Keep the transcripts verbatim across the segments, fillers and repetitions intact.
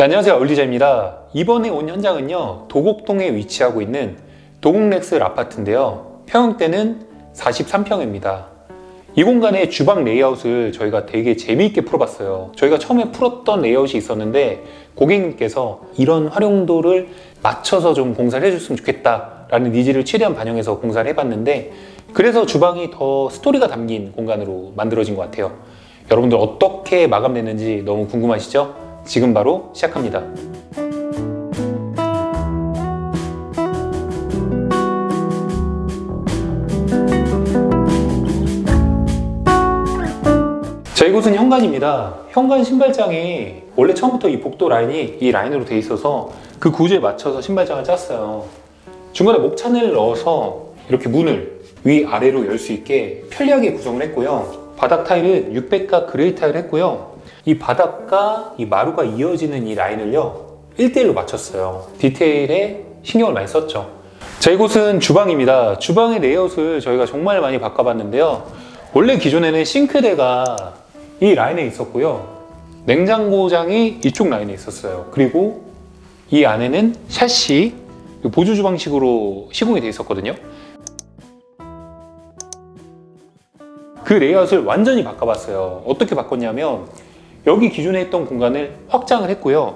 네, 안녕하세요, 얼리자입니다. 이번에 온 현장은요, 도곡동에 위치하고 있는 도곡렉스 아파트인데요, 평형대는 사십삼 평입니다. 이 공간의 주방 레이아웃을 저희가 되게 재미있게 풀어봤어요. 저희가 처음에 풀었던 레이아웃이 있었는데 고객님께서 이런 활용도를 맞춰서 좀 공사를 해줬으면 좋겠다 라는 니즈를 최대한 반영해서 공사를 해봤는데, 그래서 주방이 더 스토리가 담긴 공간으로 만들어진 것 같아요. 여러분들 어떻게 마감됐는지 너무 궁금하시죠? 지금 바로 시작합니다. 자, 이곳은 현관입니다. 현관 신발장이 원래 처음부터 이 복도 라인이 이 라인으로 돼 있어서 그 구조에 맞춰서 신발장을 짰어요. 중간에 목찬을 넣어서 이렇게 문을 위아래로 열 수 있게 편리하게 구성을 했고요. 바닥 타일은 육백 가 그레이 타일 했고요. 이 바닥과 이 마루가 이어지는 이 라인을요 일 대 일로 맞췄어요. 디테일에 신경을 많이 썼죠. 자, 이곳은 주방입니다. 주방의 레이아웃을 저희가 정말 많이 바꿔봤는데요, 원래 기존에는 싱크대가 이 라인에 있었고요, 냉장고장이 이쪽 라인에 있었어요. 그리고 이 안에는 샤시, 보조 주방식으로 시공이 되어 있었거든요. 그 레이아웃을 완전히 바꿔봤어요. 어떻게 바꿨냐면, 여기 기존에 있던 공간을 확장을 했고요,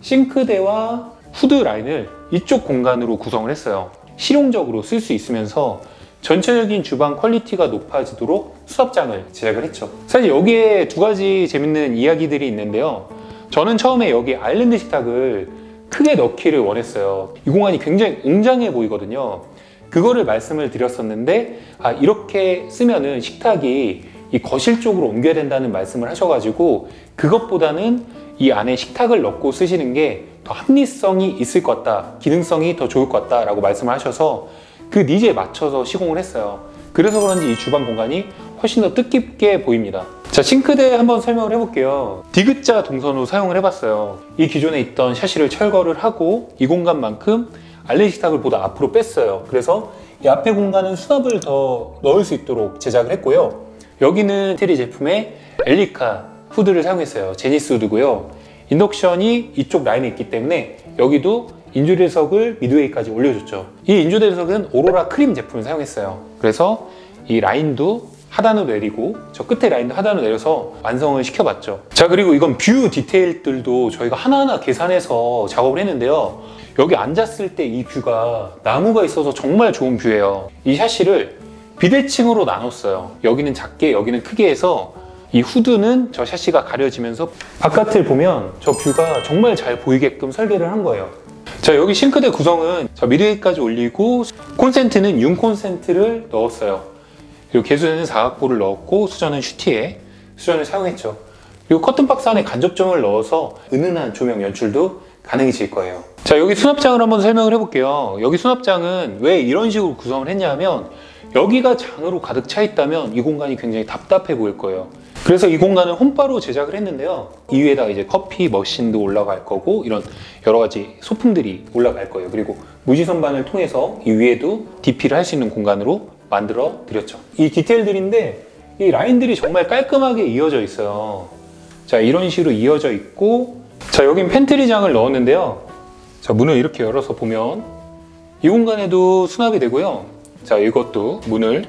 싱크대와 후드 라인을 이쪽 공간으로 구성을 했어요. 실용적으로 쓸 수 있으면서 전체적인 주방 퀄리티가 높아지도록 수납장을 제작을 했죠. 사실 여기에 두 가지 재밌는 이야기들이 있는데요, 저는 처음에 여기 아일랜드 식탁을 크게 넣기를 원했어요. 이 공간이 굉장히 웅장해 보이거든요. 그거를 말씀을 드렸었는데, 아, 이렇게 쓰면은 식탁이 이 거실 쪽으로 옮겨야 된다는 말씀을 하셔가지고, 그것보다는 이 안에 식탁을 넣고 쓰시는 게 더 합리성이 있을 것 같다, 기능성이 더 좋을 것 같다 라고 말씀을 하셔서 그 니즈에 맞춰서 시공을 했어요. 그래서 그런지 이 주방 공간이 훨씬 더 뜻깊게 보입니다. 자, 싱크대 한번 설명을 해볼게요. 디귿자 동선으로 사용을 해봤어요. 이 기존에 있던 샤시를 철거를 하고 이 공간만큼 아일랜드 식탁을 보다 앞으로 뺐어요. 그래서 이 앞에 공간은 수납을 더 넣을 수 있도록 제작을 했고요. 여기는 테리 제품의 엘리카 후드를 사용했어요. 제니스 후드고요. 인덕션이 이쪽 라인에 있기 때문에 여기도 인조대석을 미드웨이까지 올려줬죠. 이 인조대석은 오로라 크림 제품을 사용했어요. 그래서 이 라인도 하단으로 내리고 저 끝에 라인도 하단으로 내려서 완성을 시켜봤죠. 자, 그리고 이건 뷰 디테일들도 저희가 하나하나 계산해서 작업을 했는데요, 여기 앉았을 때 이 뷰가 나무가 있어서 정말 좋은 뷰예요. 이 샤시를 비대칭으로 나눴어요. 여기는 작게, 여기는 크게 해서 이 후드는 저 샤시가 가려지면서 바깥을 보면 저 뷰가 정말 잘 보이게끔 설계를 한 거예요. 자, 여기 싱크대 구성은 저 미드웨이까지 올리고 콘센트는 융 콘센트를 넣었어요. 그리고 개수대는 사각보를 넣었고 수전은 슈티에 수전을 사용했죠. 그리고 커튼박스 안에 간접점을 넣어서 은은한 조명 연출도 가능해질 거예요. 자, 여기 수납장을 한번 설명을 해볼게요. 여기 수납장은 왜 이런 식으로 구성을 했냐면, 여기가 장으로 가득 차 있다면 이 공간이 굉장히 답답해 보일 거예요. 그래서 이 공간은 홈바로 제작을 했는데요, 이 위에다가 이제 커피 머신도 올라갈 거고 이런 여러 가지 소품들이 올라갈 거예요. 그리고 무지선반을 통해서 이 위에도 디피를 할 수 있는 공간으로 만들어 드렸죠. 이 디테일들인데 이 라인들이 정말 깔끔하게 이어져 있어요. 자, 이런 식으로 이어져 있고, 자, 여긴 팬트리장을 넣었는데요, 자, 문을 이렇게 열어서 보면 이 공간에도 수납이 되고요. 자, 이것도 문을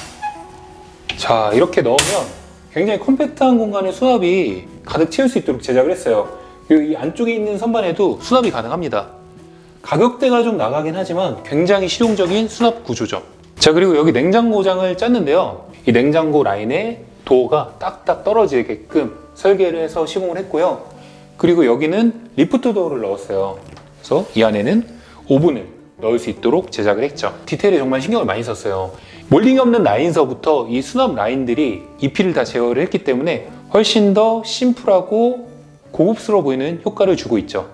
자 이렇게 넣으면 굉장히 컴팩트한 공간에 수납이 가득 채울 수 있도록 제작을 했어요. 그리고 이 안쪽에 있는 선반에도 수납이 가능합니다. 가격대가 좀 나가긴 하지만 굉장히 실용적인 수납 구조죠. 자, 그리고 여기 냉장고장을 짰는데요, 이 냉장고 라인에 도어가 딱딱 떨어지게끔 설계를 해서 시공을 했고요. 그리고 여기는 리프트 도어를 넣었어요. 그래서 이 안에는 오븐을 넣을 수 있도록 제작을 했죠. 디테일에 정말 신경을 많이 썼어요. 몰딩이 없는 라인서부터 이 수납 라인들이 잎이를 다 제어를 했기 때문에 훨씬 더 심플하고 고급스러워 보이는 효과를 주고 있죠.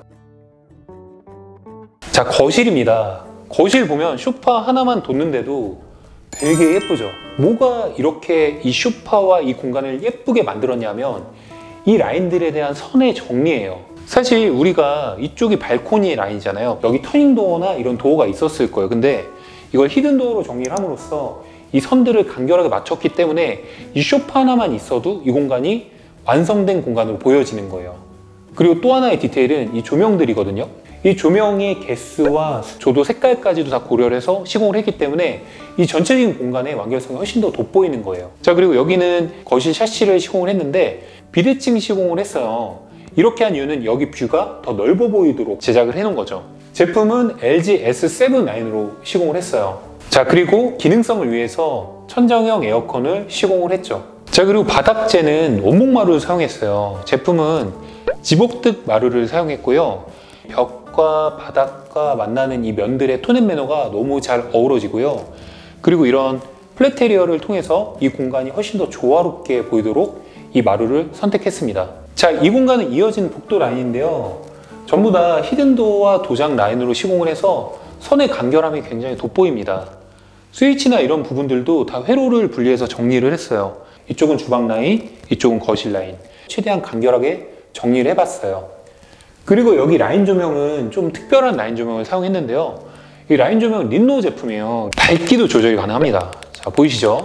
자, 거실입니다. 거실 보면 소파 하나만 뒀는데도 되게 예쁘죠. 뭐가 이렇게 이 소파와 이 공간을 예쁘게 만들었냐면 이 라인들에 대한 선의 정리예요. 사실 우리가 이쪽이 발코니 라인이잖아요. 여기 터닝도어나 이런 도어가 있었을 거예요. 근데 이걸 히든도어로 정리를 함으로써 이 선들을 간결하게 맞췄기 때문에 이 소파 하나만 있어도 이 공간이 완성된 공간으로 보여지는 거예요. 그리고 또 하나의 디테일은 이 조명들이거든요. 이 조명의 개수와 조도 색깔까지도 다 고려를 해서 시공을 했기 때문에 이 전체적인 공간의 완결성이 훨씬 더 돋보이는 거예요. 자, 그리고 여기는 거실 샤시를 시공을 했는데 비대칭 시공을 했어요. 이렇게 한 이유는 여기 뷰가 더 넓어 보이도록 제작을 해놓은 거죠. 제품은 엘지 에스 세븐 라인으로 시공을 했어요. 자, 그리고 기능성을 위해서 천정형 에어컨을 시공을 했죠. 자, 그리고 바닥재는 원목 마루를 사용했어요. 제품은 지복득 마루를 사용했고요. 벽과 바닥과 만나는 이 면들의 톤 앤 매너가 너무 잘 어우러지고요. 그리고 이런 플랫테리어를 통해서 이 공간이 훨씬 더 조화롭게 보이도록 이 마루를 선택했습니다. 자, 이 공간은 이어진 복도 라인인데요. 전부 다 히든도어와 도장 라인으로 시공을 해서 선의 간결함이 굉장히 돋보입니다. 스위치나 이런 부분들도 다 회로를 분리해서 정리를 했어요. 이쪽은 주방 라인, 이쪽은 거실 라인. 최대한 간결하게 정리를 해봤어요. 그리고 여기 라인 조명은 좀 특별한 라인 조명을 사용했는데요. 이 라인 조명은 린노 제품이에요. 밝기도 조절이 가능합니다. 자, 보이시죠?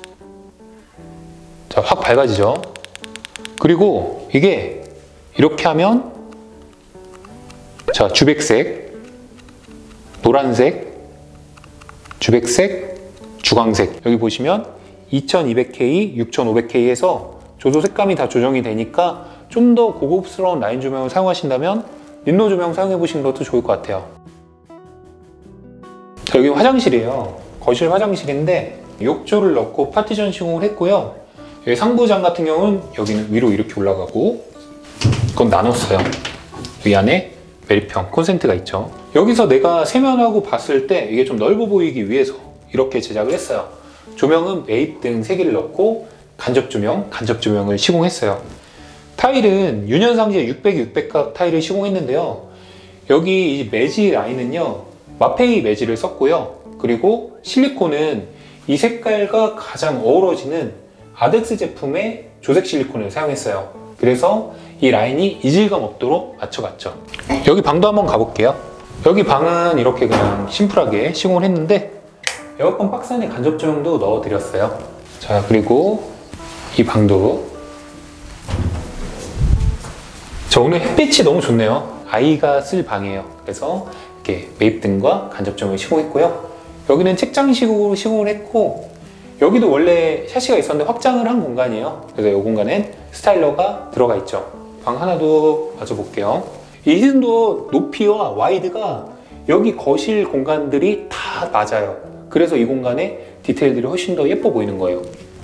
자, 확 밝아지죠? 그리고 이게 이렇게 하면 자, 주백색, 노란색, 주백색, 주광색. 여기 보시면 이천이백 케이, 육천오백 케이에서 조소 색감이 다 조정이 되니까 좀 더 고급스러운 라인 조명을 사용하신다면 린노 조명 사용해 보시는 것도 좋을 것 같아요. 자, 여기 화장실이에요. 거실 화장실인데 욕조를 넣고 파티션 시공을 했고요. 여기 상부장 같은 경우는 여기는 위로 이렇게 올라가고 그건 나눴어요. 여기 안에 메리평 콘센트가 있죠. 여기서 내가 세면하고 봤을 때 이게 좀 넓어 보이기 위해서 이렇게 제작을 했어요. 조명은 매입등 세 개를 넣고 간접 조명, 간접 조명을 시공했어요. 타일은 유년상제 육백, 육백각 타일을 시공했는데요. 여기 이 매지 라인은요, 마페이 매지를 썼고요. 그리고 실리콘은 이 색깔과 가장 어우러지는 아덱스 제품의 조색 실리콘을 사용했어요. 그래서 이 라인이 이질감 없도록 맞춰갔죠. 여기 방도 한번 가볼게요. 여기 방은 이렇게 그냥 심플하게 시공을 했는데 에어컨 박스 안에 간접 조명도 넣어드렸어요. 자, 그리고 이 방도 저 오늘 햇빛이 너무 좋네요. 아이가 쓸 방이에요. 그래서 이렇게 매입등과 간접 조명을 시공했고요. 여기는 책장식으로 시공을 했고 여기도 원래 샤시가 있었는데 확장을 한 공간이에요. 그래서 이 공간엔 스타일러가 들어가 있죠. 방 하나 더 봐줘볼게요. 이 히든도어 높이와 와이드가 여기 거실 공간들이 다 맞아요. 그래서 이 공간의 디테일들이 훨씬 더 예뻐 보이는 거예요.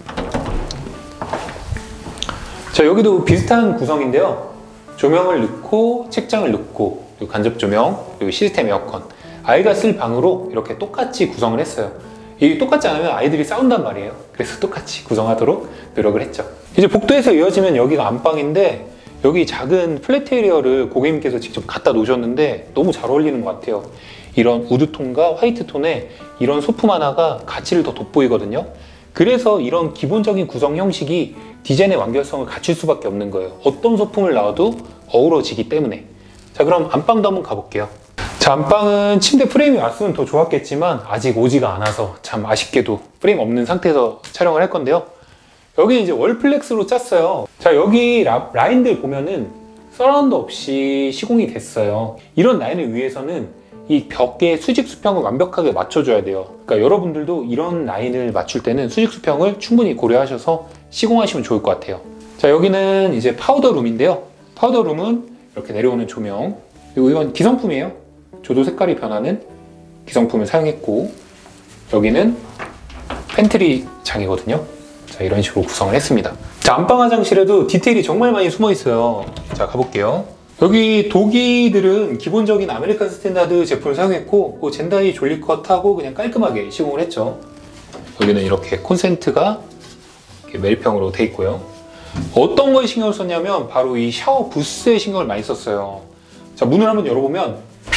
자, 여기도 비슷한 구성인데요. 조명을 넣고 책장을 넣고 그리고 간접 조명 그리고 시스템 에어컨, 아이가 쓸 방으로 이렇게 똑같이 구성을 했어요. 이게 똑같지 않으면 아이들이 싸운단 말이에요. 그래서 똑같이 구성하도록 노력을 했죠. 이제 복도에서 이어지면 여기가 안방인데 여기 작은 플랫테리어를 고객님께서 직접 갖다 놓으셨는데 너무 잘 어울리는 것 같아요. 이런 우드톤과 화이트톤에 이런 소품 하나가 가치를 더 돋보이거든요. 그래서 이런 기본적인 구성 형식이 디자인의 완결성을 갖출 수밖에 없는 거예요. 어떤 소품을 놔도 어우러지기 때문에. 자, 그럼 안방도 한번 가볼게요. 자, 안방은 침대 프레임이 왔으면 더 좋았겠지만 아직 오지가 않아서 참 아쉽게도 프레임 없는 상태에서 촬영을 할 건데요. 여기 이제 월플렉스로 짰어요. 자, 여기 라, 라인들 보면은 서라운드 없이 시공이 됐어요. 이런 라인을 위해서는 이 벽에 수직 수평을 완벽하게 맞춰줘야 돼요. 그러니까 여러분들도 이런 라인을 맞출 때는 수직 수평을 충분히 고려하셔서 시공하시면 좋을 것 같아요. 자, 여기는 이제 파우더 룸인데요. 파우더 룸은 이렇게 내려오는 조명, 그리고 이건 기성품이에요. 조도 색깔이 변하는 기성품을 사용했고 여기는 팬트리 장이거든요. 자, 이런 식으로 구성을 했습니다. 자, 안방 화장실에도 디테일이 정말 많이 숨어 있어요. 자, 가볼게요. 여기 도기들은 기본적인 아메리칸 스탠다드 제품을 사용했고 그 젠다이 졸리컷하고 그냥 깔끔하게 시공을 했죠. 여기는 이렇게 콘센트가 이렇게 메리평으로 돼 있고요. 어떤 거에 신경을 썼냐면 바로 이 샤워 부스에 신경을 많이 썼어요. 자, 문을 한번 열어보면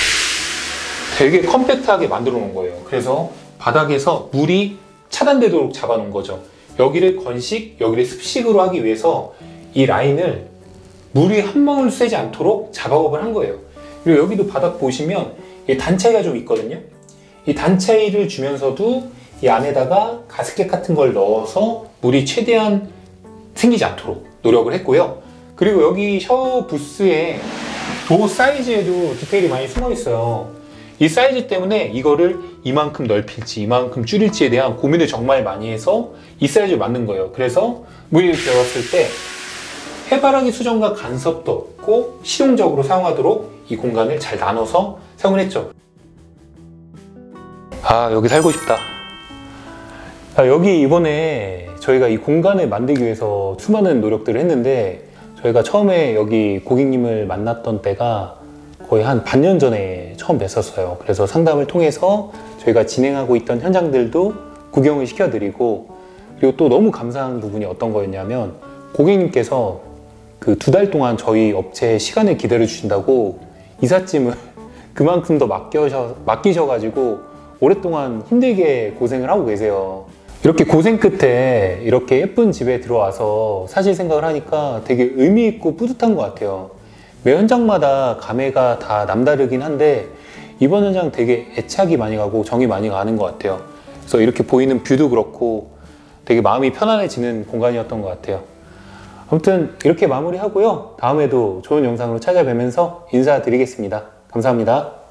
되게 컴팩트하게 만들어 놓은 거예요. 그래서 바닥에서 물이 차단되도록 잡아 놓은 거죠. 여기를 건식, 여기를 습식으로 하기 위해서 이 라인을 물이 한 방울 새지 않도록 작업을 한 거예요. 그리고 여기도 바닥 보시면 이 단차이가 좀 있거든요. 이 단차이를 주면서도 이 안에다가 가스켓 같은 걸 넣어서 물이 최대한 생기지 않도록 노력을 했고요. 그리고 여기 셔워 부스에 도어 사이즈에도 디테일이 많이 숨어 있어요. 이 사이즈 때문에 이거를 이만큼 넓힐지 이만큼 줄일지에 대한 고민을 정말 많이 해서 이 사이즈를 만든 거예요. 그래서 문을 열었을 때 해바라기 수정과 간섭도 없고 실용적으로 사용하도록 이 공간을 잘 나눠서 사용을 했죠. 아, 여기 살고 싶다. 아, 여기 이번에 저희가 이 공간을 만들기 위해서 수많은 노력들을 했는데, 저희가 처음에 여기 고객님을 만났던 때가 거의 한 반년 전에 처음 뵀었어요. 그래서 상담을 통해서 저희가 진행하고 있던 현장들도 구경을 시켜드리고, 그리고 또 너무 감사한 부분이 어떤 거였냐면, 고객님께서 그 두 달 동안 저희 업체에 시간을 기다려 주신다고 이삿짐을 그만큼 더 맡겨셔, 맡기셔가지고 오랫동안 힘들게 고생을 하고 계세요. 이렇게 고생 끝에 이렇게 예쁜 집에 들어와서 사실 생각을 하니까 되게 의미 있고 뿌듯한 것 같아요. 매 현장마다 감회가 다 남다르긴 한데 이번 현장 되게 애착이 많이 가고 정이 많이 가는 것 같아요. 그래서 이렇게 보이는 뷰도 그렇고 되게 마음이 편안해지는 공간이었던 것 같아요. 아무튼 이렇게 마무리하고요. 다음에도 좋은 영상으로 찾아뵈면서 인사드리겠습니다. 감사합니다.